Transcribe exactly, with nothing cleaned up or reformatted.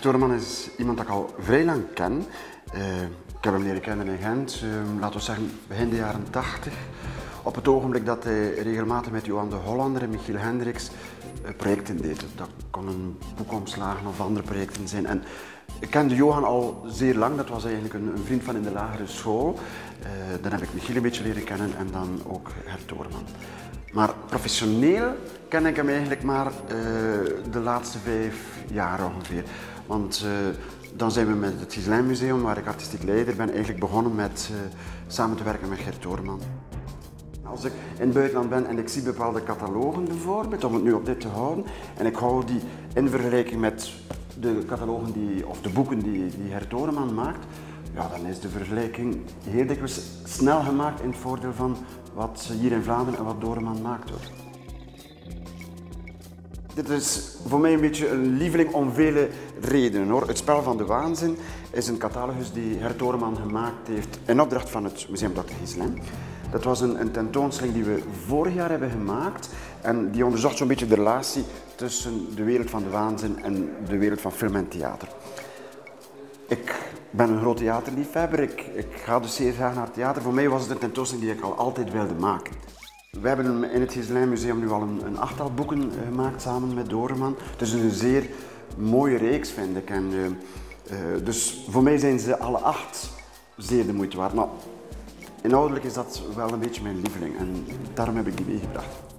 Gert Doorman is iemand dat ik al vrij lang ken. Uh, ik heb hem leren kennen in Gent, uh, laten we zeggen begin de jaren tachtig. Op het ogenblik dat hij regelmatig met Johan de Hollander en Michiel Hendricks uh, projecten deed. Dat kon een boekomslagen of andere projecten zijn. En ik kende Johan al zeer lang, dat was eigenlijk een, een vriend van in de lagere school. Uh, dan heb ik Michiel een beetje leren kennen en dan ook Gert Doorman. Maar professioneel ken ik hem eigenlijk maar uh, de laatste vijf jaar ongeveer. Want uh, dan zijn we met het Ghislain Museum, waar ik artistiek leider ben, eigenlijk begonnen met uh, samen te werken met Gert Doorman. Als ik in het buitenland ben en ik zie bepaalde catalogen bijvoorbeeld, om het nu op dit te houden, en ik hou die in vergelijking met de catalogen die, of de boeken die, die Gert Doorman maakt, ja, dan is de vergelijking heel dikwijls snel gemaakt in het voordeel van wat hier in Vlaanderen en wat Doorman maakt hoor. Dit is voor mij een beetje een lieveling om vele redenen hoor. Het Spel van de Waanzin is een catalogus die Gert Doorman gemaakt heeft in opdracht van het Museum dokter Ghislain. Dat was een, een tentoonstelling die we vorig jaar hebben gemaakt en die onderzocht zo'n beetje de relatie tussen de wereld van de waanzin en de wereld van film en theater. Ik ben een groot theaterliefhebber, ik, ik ga dus zeer graag naar het theater. Voor mij was het een tentoonstelling die ik al altijd wilde maken. We hebben in het Ghislain Museum nu al een, een achttal boeken gemaakt samen met Doorman. Het is een zeer mooie reeks vind ik. En, uh, uh, dus voor mij zijn ze alle acht zeer de moeite waard. Maar inhoudelijk is dat wel een beetje mijn lieveling en daarom heb ik die meegebracht.